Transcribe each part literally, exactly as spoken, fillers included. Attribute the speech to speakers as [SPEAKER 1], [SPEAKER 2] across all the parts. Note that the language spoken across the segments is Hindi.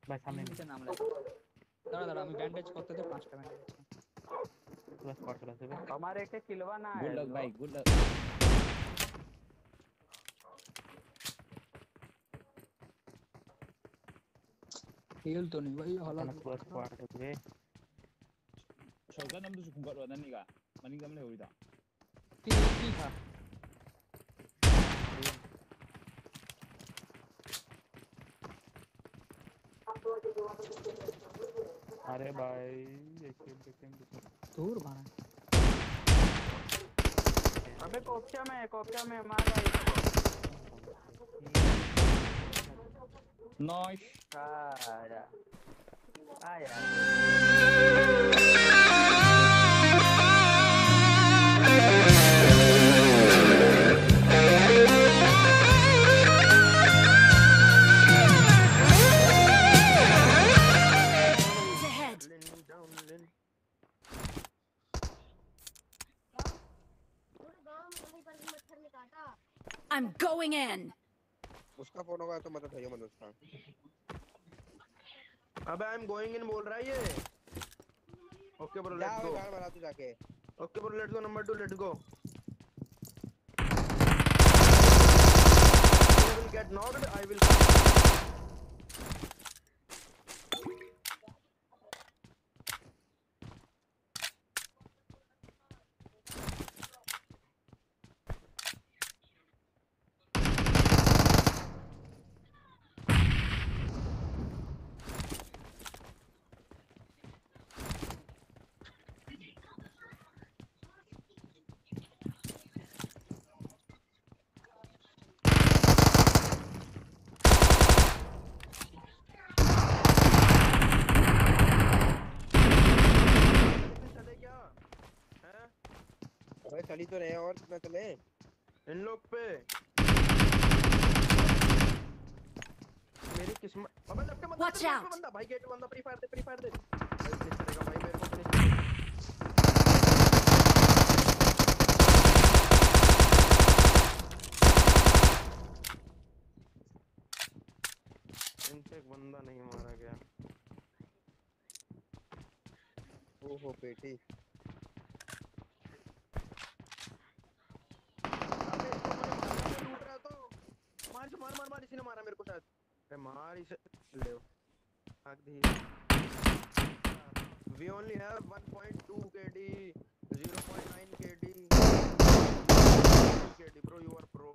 [SPEAKER 1] ভাই সামনে
[SPEAKER 2] নিচে নামলে দাঁড়া দাঁড়া আমি ব্যান্ডেজ করতে দে পাঁচটা ব্যান্ডেজ আছে
[SPEAKER 1] প্লাস পার চলে আসবে
[SPEAKER 3] हमारे के किलवा ना
[SPEAKER 4] गुड
[SPEAKER 3] है
[SPEAKER 4] लक
[SPEAKER 3] ब्रो
[SPEAKER 4] भाई गुड लक
[SPEAKER 2] हेल तो नहीं भाई हालात
[SPEAKER 1] प्लस पार হবে
[SPEAKER 4] शौकत नमदुसु खुंगत वदनिगा मनिंग गमले होइदा
[SPEAKER 2] ती ती था
[SPEAKER 1] अरे भाई एक सेकंड
[SPEAKER 2] दूर मारा
[SPEAKER 3] अबे कोपचा में कोपचा में मार भाई
[SPEAKER 4] नाइस
[SPEAKER 3] आया आया
[SPEAKER 5] I'm going in.
[SPEAKER 6] उसका फोन होगा तो मदद है मदद का
[SPEAKER 7] अबे आई एम गोइंग इन बोल रहा है ये ओके ब्रो लेट्स गो
[SPEAKER 6] गाड़ मारा तू जाके
[SPEAKER 7] okay bro let's go number two let's go you will get knocked I will
[SPEAKER 6] चली तो रहे और कितना चले
[SPEAKER 7] इन लोग पे मेरी किस्मत अबे लेफ्ट के बंदा बंदा भाई गेट बंदा फ्री फायर दे फ्री फायर दे भाई फिनिश करेगा भाई मेरे को फिनिश इनसे एक बंदा नहीं मारा गया
[SPEAKER 6] ओहो बेटी
[SPEAKER 7] मार मार मार इसी ने मारा मेरे को शायद अरे मार इसे ले भाग दी we only have one point two K D zero point nine K D K D bro you are pro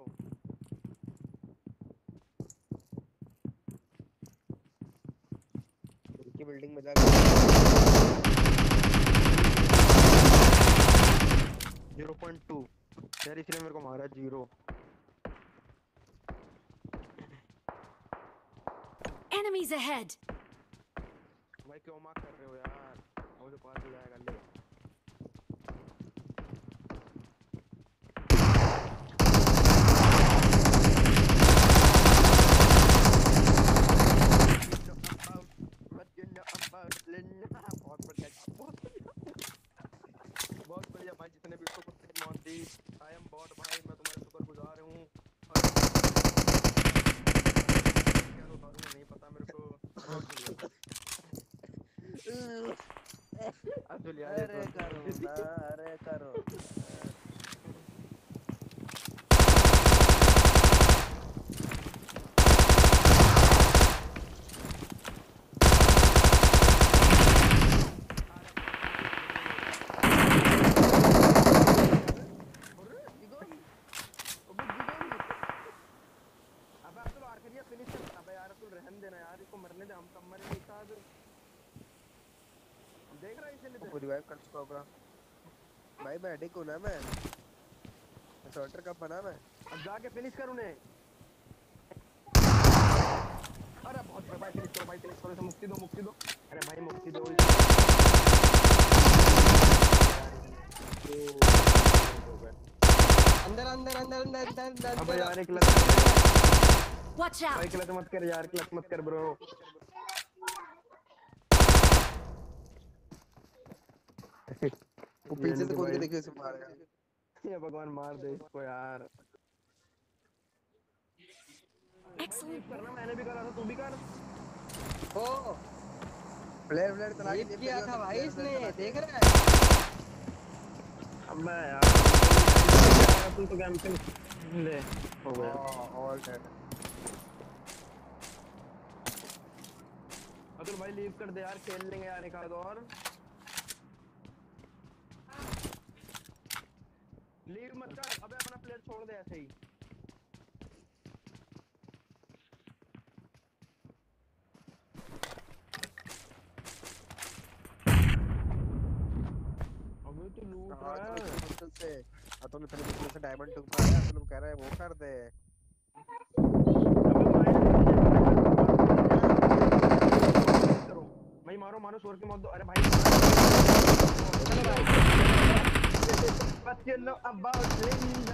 [SPEAKER 6] की बिल्डिंग में जा
[SPEAKER 7] zero point two यार इसने मेरे को मारा जीरो
[SPEAKER 5] Enemies ahead.
[SPEAKER 7] भाई क्यों मार कर रहे हो यार मुझे पास हो जाएगा ले बहुत बढ़िया बहुत बढ़िया भाई जितने भी इसको कुत्ते मौत दी आई एम बॉट भाई मैं तुम्हारे शुक्रगुजार हूँ नहीं पता मेरे को
[SPEAKER 6] अरे करो अरे करो रिवाइव कर चुका होगा भाई मैं एडिक हूं ना मैं शॉर्टर कब बना मैं
[SPEAKER 7] अब जाके फिनिश कर उन्हें अरे बहुत भाई फिनिश करो भाई फिनिश करो इसे मुक्ति दो मुक्ति दो अरे भाई मुक्ति दो
[SPEAKER 6] अंदर अंदर अंदर अंदर अंदर
[SPEAKER 7] अबे यार एक लत
[SPEAKER 5] Watch out.
[SPEAKER 7] भाई क्लच मत कर यार क्लच मत कर ब्रो
[SPEAKER 6] वो पीछे से कूद के देखिए इसे मारेगा
[SPEAKER 7] ये भगवान मार दे इसको यार
[SPEAKER 5] Excellent.
[SPEAKER 7] करना मैंने भी करा था तू भी कर
[SPEAKER 2] ओ
[SPEAKER 6] प्लेयर प्लेयर चला के
[SPEAKER 2] लीव किया था भाई इसने, देख रहा है।
[SPEAKER 7] अबे यार तू तो गेम पे ले हो गया।
[SPEAKER 6] All dead.
[SPEAKER 7] अतुल भाई लीव कर दे यार, खेल लेंगे यार एक आध और। लीव मत कर, अबे अपना प्लेयर छोड़ दे ऐसे ही। अबे तू लूट रहा है।
[SPEAKER 6] मुश्किल से अतुल इतने मुश्किल से डायमंड टू पाया, अतुल कह रहा है वो कर दे।
[SPEAKER 7] भाई मारो मारो शोर के मत दो। अरे भाई But you know about Linda.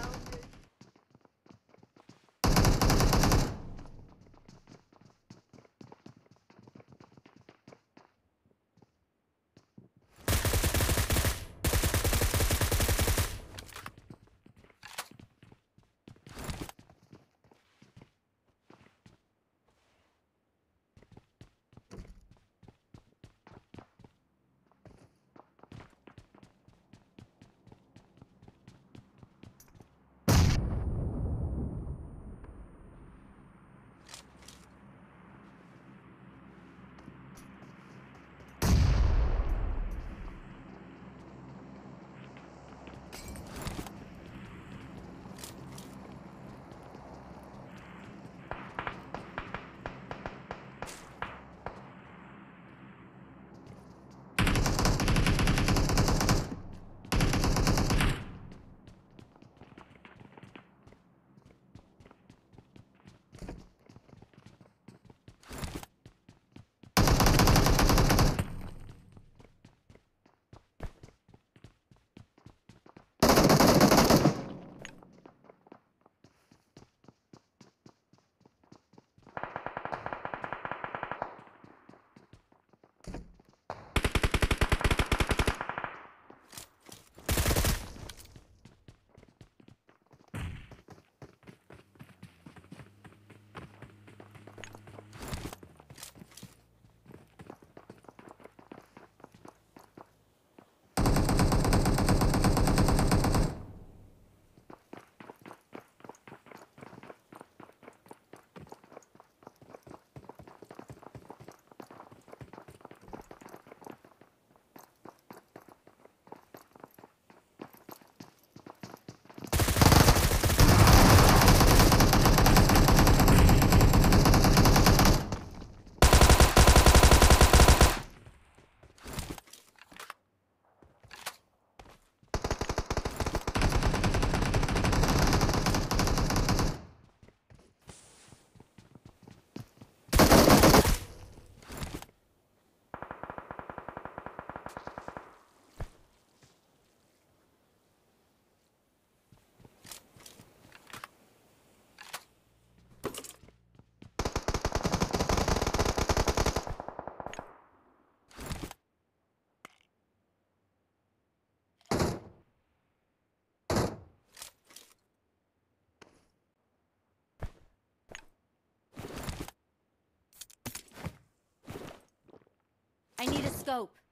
[SPEAKER 5] I need a scope.